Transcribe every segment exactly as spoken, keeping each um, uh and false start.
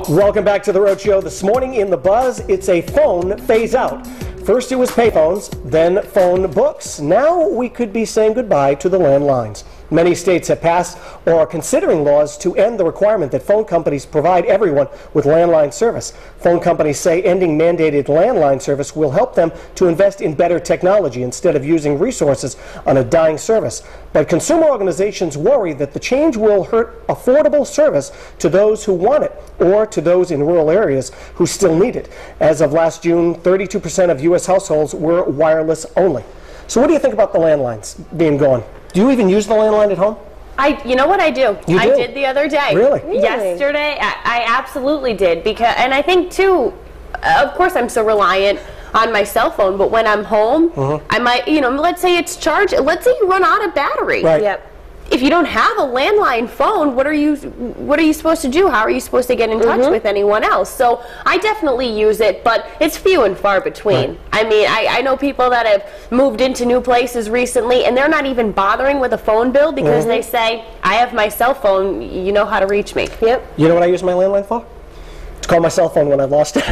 Welcome back to The Rhode Show. This morning in The Buzz, it's a phone phase out. First it was payphones, then phone books. Now we could be saying goodbye to the landlines. Many states have passed or are considering laws to end the requirement that phone companies provide everyone with landline service. Phone companies say ending mandated landline service will help them to invest in better technology instead of using resources on a dying service. But consumer organizations worry that the change will hurt affordable service to those who want it or to those in rural areas who still need it. As of last June, thirty-two percent of U S households were wireless only. So what do you think about the landlines being gone? Do you even use the landline at home? I, you know what I do? You I do? did the other day. Really? really? Yesterday, I, I absolutely did. Because, and I think too, of course I'm so reliant on my cell phone, but when I'm home, mm-hmm. I might, you know, let's say it's charged, let's say you run out of battery. Right. Yep. If you don't have a landline phone, what are you what are you supposed to do? How are you supposed to get in touch mm-hmm. with anyone else? So I definitely use it, but it's few and far between. Right. I mean, I, I know people that have moved into new places recently, and they're not even bothering with a phone bill because mm-hmm. they say, I have my cell phone, you know how to reach me. Yep. You know what I use my landline for? To call my cell phone when I've lost it.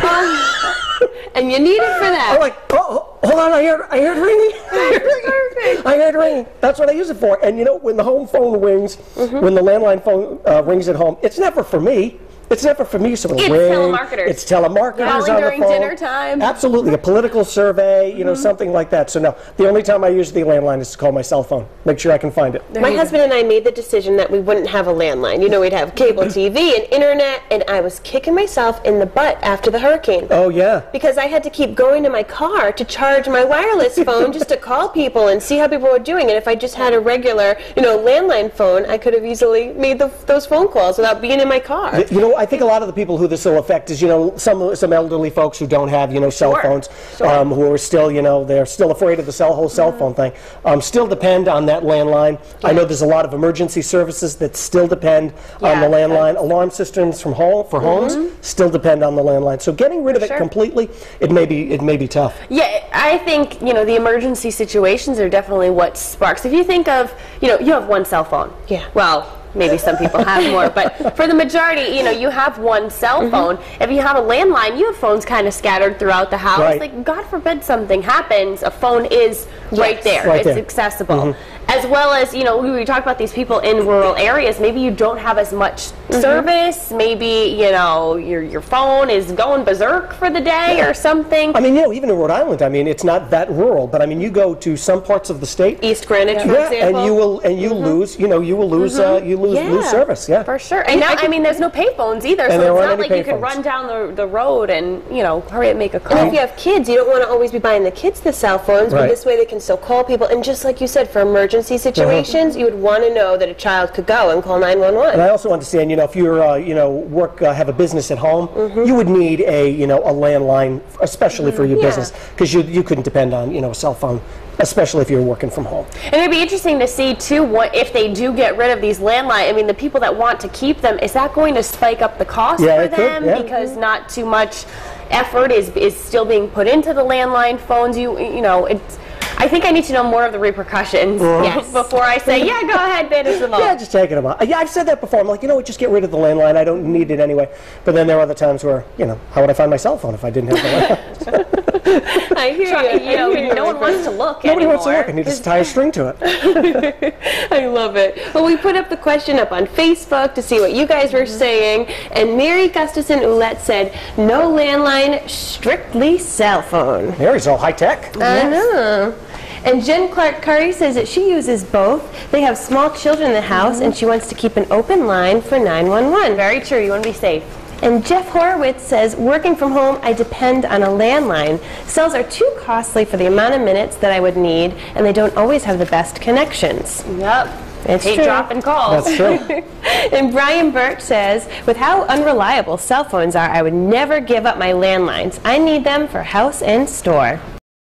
And you need it for that. I'm like, oh, hold on, I heard, I heard ringing. I heard ringing. I heard ringing. That's what I use it for. And you know, when the home phone rings, mm-hmm. when the landline phone uh, rings at home, it's never for me. It's never for me, so it'll it's ring. telemarketers. It's telemarketers Calling on during the phone. dinner time. Absolutely, a political survey, you know, mm-hmm. something like that. So no, the only time I use the landline is to call my cell phone. Make sure I can find it. There my husband go. and I made the decision that we wouldn't have a landline. You know, we'd have cable T V and internet, and I was kicking myself in the butt after the hurricane. Oh yeah. Because I had to keep going to my car to charge my wireless phone just to call people and see how people were doing. And if I just had a regular, you know, landline phone, I could have easily made the, those phone calls without being in my car. You know, I think a lot of the people who this will affect is, you know, some some elderly folks who don't have, you know, cell sure. phones, sure. Um, who are still, you know, they're still afraid of the cell whole cell phone thing. Um, still depend on that landline. Yeah. I know there's a lot of emergency services that still depend yeah, on the landline. Alarm systems from home for mm-hmm. homes still depend on the landline. So getting rid of sure. it completely, it may be it may be tough. Yeah, I think, you know, the emergency situations are definitely what sparks. If you think of, you know, you have one cell phone. Yeah. Well, maybe some people have more, but for the majority, you know, you have one cell mm-hmm. phone. If you have a landline, you have phones kind of scattered throughout the house. Right. Like, God forbid something happens, a phone is yes. right there. Right it's there. accessible. Mm-hmm. As well as, you know, we talk about these people in rural areas. Maybe you don't have as much mm-hmm. service. Maybe, you know, your your phone is going berserk for the day yeah. or something. I mean, you know, even in Rhode Island, I mean, it's not that rural, but I mean, you go to some parts of the state, East Greenwich, yeah. for yeah, example, and you will and you mm-hmm. lose, you know, you will lose, mm-hmm. uh, you lose yeah. lose service, yeah, for sure. And now, I, I mean, there's no payphones either, so it's not like you can run down the the road and, you know, hurry up, make a call. And if you have kids, you don't want to always be buying the kids the cell phones, right. but this way they can still call people. And just like you said, for emergency situations. Mm-hmm. You would want to know that a child could go and call nine one one. And I also understand, you know, if you're, uh, you know, work, uh, have a business at home, mm-hmm. you would need a, you know, a landline, especially mm-hmm. for your yeah. business, because you you couldn't depend on, you know, a cell phone, especially if you're working from home. And it'd be interesting to see too, what if they do get rid of these landline. I mean, the people that want to keep them, is that going to spike up the cost yeah, for them could, yeah. because mm-hmm. not too much effort is is still being put into the landline phones? You you know, it's. I think I need to know more of the repercussions uh-huh. yes. before I say, yeah, go ahead, banish them all. Yeah, just take it out. Yeah, I've said that before. I'm like, you know what, just get rid of the landline. I don't need it anyway. But then there are other times where, you know, how would I find my cell phone if I didn't have the landline? I hear Try, you. You know, no one wants to look Nobody anymore. wants to look. I need to tie a string to it. I love it. Well, we put up the question up on Facebook to see what you guys were mm-hmm. saying, and Mary Gustafson Ouellette said, no landline, strictly cell phone. Mary's all high tech. I yes. know. And Jen Clark Curry says that she uses both. They have small children in the house, mm-hmm. and she wants to keep an open line for nine one one. Very true. You want to be safe. And Jeff Horowitz says, working from home, I depend on a landline. Cells are too costly for the amount of minutes that I would need, and they don't always have the best connections. Yep. It's Hate true. dropping calls. That's true. And Brian Birch says, with how unreliable cell phones are, I would never give up my landlines. I need them for house and store.